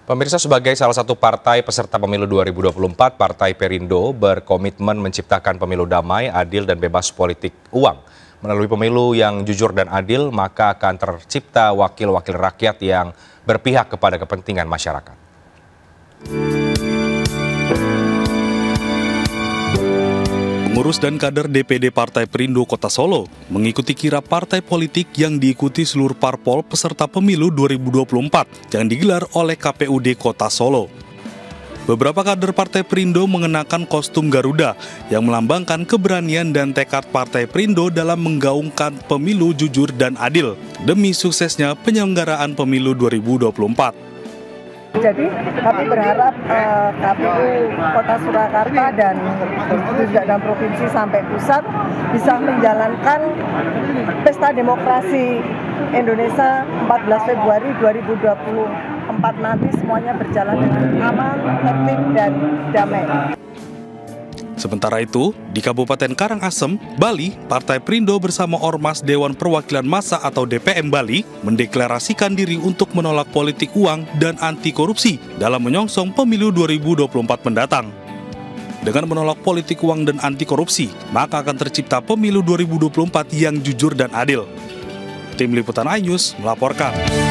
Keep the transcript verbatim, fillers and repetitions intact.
Pemirsa, sebagai salah satu partai peserta pemilu dua ribu dua puluh empat, Partai Perindo berkomitmen menciptakan pemilu damai, adil, dan bebas politik uang. Melalui pemilu yang jujur dan adil, maka akan tercipta wakil-wakil rakyat yang berpihak kepada kepentingan masyarakat. Pengurus dan kader D P D Partai Perindo Kota Solo mengikuti kirap partai politik yang diikuti seluruh parpol peserta pemilu dua ribu dua puluh empat yang digelar oleh K P U D Kota Solo. Beberapa kader Partai Perindo mengenakan kostum Garuda yang melambangkan keberanian dan tekad Partai Perindo dalam menggaungkan pemilu jujur dan adil demi suksesnya penyelenggaraan pemilu dua ribu dua puluh empat. Jadi kami berharap uh, K P U Kota Surakarta dan juga dan provinsi sampai pusat bisa menjalankan pesta demokrasi Indonesia empat belas Februari dua ribu dua puluh empat nanti semuanya berjalan dengan aman, tertib, dan damai. Sementara itu, di Kabupaten Karangasem, Bali, Partai Perindo bersama Ormas Dewan Perwakilan Massa atau D P M Bali mendeklarasikan diri untuk menolak politik uang dan anti korupsi dalam menyongsong pemilu dua ribu dua puluh empat mendatang. Dengan menolak politik uang dan anti korupsi, maka akan tercipta pemilu dua ribu dua puluh empat yang jujur dan adil. Tim Liputan iNews melaporkan.